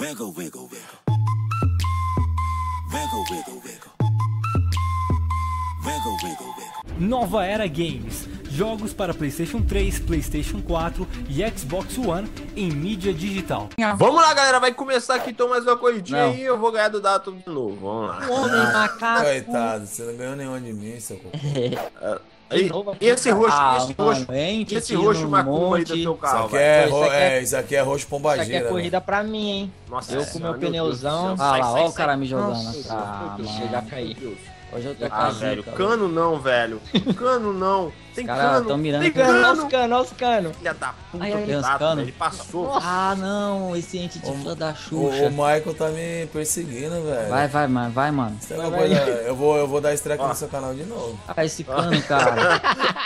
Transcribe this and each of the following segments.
Wiggle, wiggle, wiggle. Wiggle, wiggle, wiggle. Wiggle, wiggle, wiggle. Nova Era Games. Jogos para PlayStation 3, PlayStation 4 e Xbox One em mídia digital. Vamos lá, galera. Vai começar aqui então mais uma corridinha Não. e eu vou ganhar do Dato de novo. Vamos lá. Homem macaco. Coitado, você não ganhou nenhum de mim, seu cocô. E esse roxo, esse roxo macumba aí do teu Isso carro, aqui velho. isso aqui é roxo Isso pombagira. aqui é corrida pra mim, hein? Nossa, Eu com meu Deus pneuzão. do céu. Ah Sai, lá, sai, ó o sai. cara me jogando. Nossa, Ah, Deus, mano. chegar a cair. Hoje eu tô com Ah, a velho, zica, cano não, velho. Cano não. Tem Os caras cano. tão mirando. Tem Olha cano. os canos, olha os canos. Filha da puta, Ai, ai, do os Dato, cano. velho. Ele passou. Ah, não, esse ente de filha da O Xuxa. Michael tá me perseguindo, velho. Vai, mano, vai, mano. Isso é uma coisa- eu vou dar strike Ó. no seu canal de novo. Ah, esse cano, cara.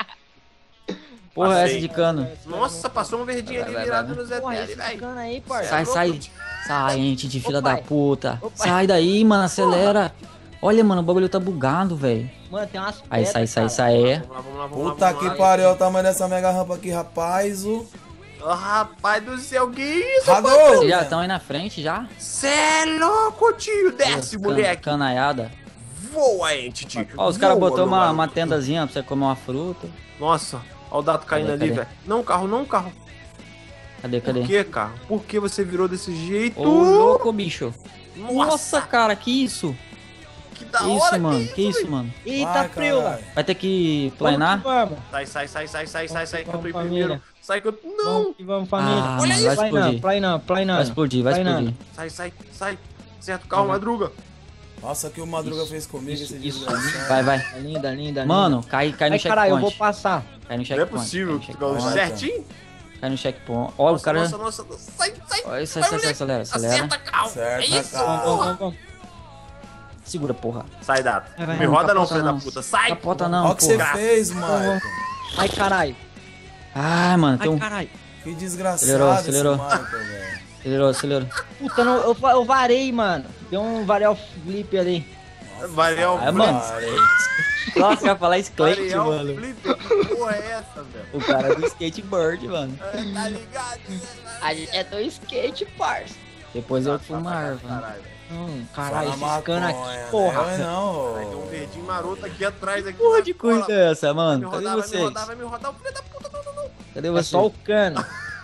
Porra, Passei. essa de cano. Nossa, passou um verdinho ali Vai, virado vai. no Zé Tele, velho. cano aí, Sai, Sai, sai, ente de filha Ô, pai. da puta. Ô, pai. Sai daí, mano, acelera. Olha, mano, o bagulho tá bugado, velho. Mano, tem umas Aí, pedras, sai. Vamos lá, vamos lá, vamos lá. Puta vamos que lá. pariu, olha o tamanho dessa mega rampa aqui, rapaz. Ô, rapaz do céu, que isso? Radou! Vocês já estão aí na frente já? Cê é louco, tio. Desce, moleque. Canaiada. Voa, ente, tio. Ó, os caras Voa, botou meu uma garoto. tendazinha pra você comer uma fruta. Nossa, olha o Dato caindo Cadê, ali, cadê? velho. Não, carro, não, carro. Cadê? Por que, carro? Por que você virou desse jeito? Ô, louco, bicho. Nossa, Nossa, cara, que isso? que da Que hora, isso, mano? Que isso, velho? mano? Eita, Vai, frio, caralho. Vai ter que planar? Vamos, Sai, que eu tô em Vamos, primeiro. família. Sai que eu... Não! vamos, família. Ah, Olha mano, isso. vai Plainando, explodir. plainando, plainando. Vai explodir, vai Plainando. explodir. Sai. Certo o carro, Madruga. Nossa, o que o Madruga fez comigo, Isso, esse isso. desgraçado. Vai. Linda. Mano, cai no Ai, caralho, eu vou checkpoint. passar. Cai no Não é checkpoint. possível. Cai no checkpoint. Certinho? Cai no checkpoint. Ó, o cara. Nossa. Sai. Olha, sai, Vai, moleque. acelera. Acerta, carro. Certo, É isso, cara. porra. Vamos. Segura, porra. Sai, Dato. Vai, Me roda não, capota filho da não. puta. Sai. Capota não, Olha o que você porra. fez, Michael. Ai, caralho. Ai, mano, tem Ai, um. caralho. Que desgraçado Acelerou. esse Michael, velho. Acelerou. Puta, não, eu varei, mano. Deu um varel flip ali. Varial Ah, mano. Nossa, eu ia falar skate, Varial mano. Flipper. Que porra é essa, velho? O cara do skateboard, mano. Tá ligado? A gente é do skate, parça. Depois eu fumar, mano. Caralho, velho. Caralho, Só na esses canos maconha, aqui, porra. né? Não, Vai ter um verdinho maroto aqui atrás. Aqui Porra na de cola. coisa é essa, Vai me mano? Cadê rodar, vai me vocês? rodar, vai me rodar. Filho da puta, não. Cadê É vocês? só o cano.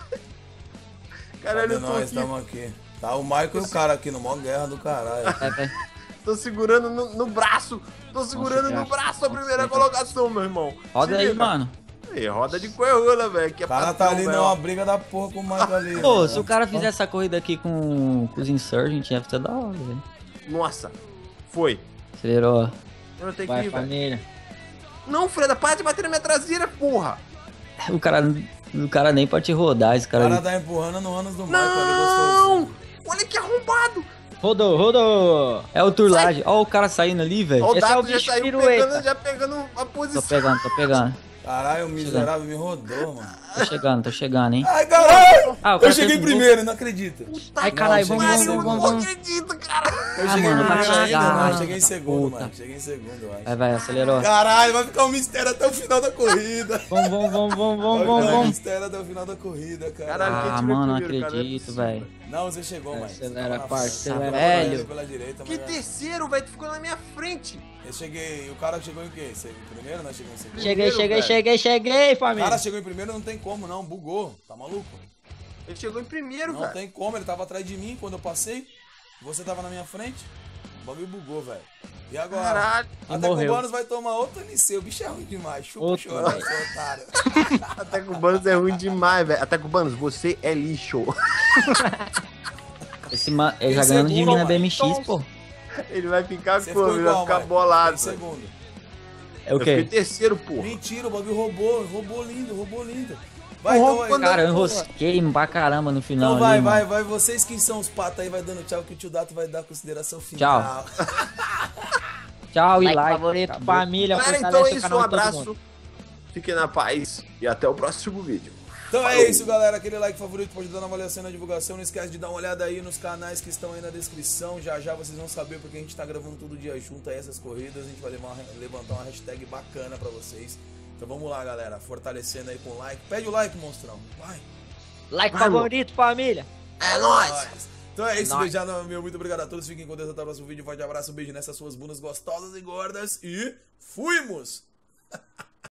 Caralho, Cadê eu tô nós? aqui. Estamos aqui. Tá o Michael e o cara aqui no mó guerra do caralho. Vai. Tô segurando no braço. Tô segurando no braço a primeira colocação, meu irmão. Roda Se aí, liga. mano. Aí, roda de coerrola, velho. Que é O cara tá patrão, ali velho. numa briga da porra com o Michael ali. Pô, velho. se o cara fizer essa corrida aqui com os Insurgent, ia ser da hora, velho. Nossa. Foi. Acelerou. Eu tenho que Vai, ir, velho. família. Não, Freda, para de bater na minha traseira, porra. O cara nem pode rodar, esse O cara cara ali. tá empurrando no ânus do Michael ali, Não! gostosinho. Olha que arrombado. Rodou. É o Turlage. Ó o cara saindo ali, velho. Ó, o Esse é o Dato já bicho saiu pirueta. pegando a Tô posição. pegando. Caralho, o miserável me rodou, mano. Tô chegando, hein. Ai, caralho! Ah, o Eu cara cheguei fez um primeiro, não acredita. Ai, caralho, Não, vamos. Eu não acredito, cara. Eu Ah, cheguei mano, vai primeiro ainda, chegar, mano. Cheguei em segundo, puta. mano. Cheguei em segundo, eu acho. Vai, acelerou. Caralho, vai ficar um mistério até o final da corrida. Vamos. Vai ficar um mistério até o final da corrida, cara. Caralho, quem Ah, tirou mano, não primeiro, cara? Não é acredito, possível, velho. Não, você chegou, mano. Acelera, Você parça, tava na acelera. frente, Velho. pela direita, Que mas... terceiro, velho? Tu ficou na minha frente. Eu cheguei... O cara chegou em quê? Você em primeiro ou nós chegamos em segundo? Cheguei, O família. cara chegou em primeiro, não tem como, não. Bugou. Tá maluco? Ele chegou em primeiro, Não velho. tem como. Ele tava atrás de mim quando eu passei. Você tava na minha frente. O bagulho bugou, velho. E agora? Caralho. Até morreu. que o Bônus vai tomar outro NC. O bicho é ruim demais. Chupa o Outro, choro, seu otário. Até com o Banos é ruim demais, velho. Até com o Banos, você é lixo. Ele já Tem ganhando de segundo, mim na mano. BMX, pô. Ele vai ficar Você como? ficou Ele vai igual, ficar mano. bolado. Em velho. segundo. É o Eu fiquei quê? terceiro, porra. Mentira, o bagulho roubou lindo. Vai, então, vai. Cara, eu enrosquei pra caramba no final. Então ali, vai. mano. Vocês que são os patas aí, vai dando tchau, que o tio Dato vai dar a consideração final. Tchau e Like, like. favorito, Acabou. família. Galera, então fortalece é o isso. canal Um de todo abraço. mundo. Fiquem na paz. E até o próximo vídeo. Então é isso, galera. Aquele like favorito pode dar na avaliação e na divulgação. Não esquece de dar uma olhada aí nos canais que estão aí na descrição. Já vocês vão saber porque a gente tá gravando todo dia junto a essas corridas. A gente vai levantar uma hashtag bacana pra vocês. Então vamos lá, galera. Fortalecendo aí com like. Pede o like, monstrão. Vai. Like Vai, favorito, família. É nóis. Então é isso, Nice. beijada, meu. Muito obrigado a todos. Fiquem com Deus até o próximo vídeo. Forte abraço, um beijo nessas suas bundas gostosas e gordas. E fuimos!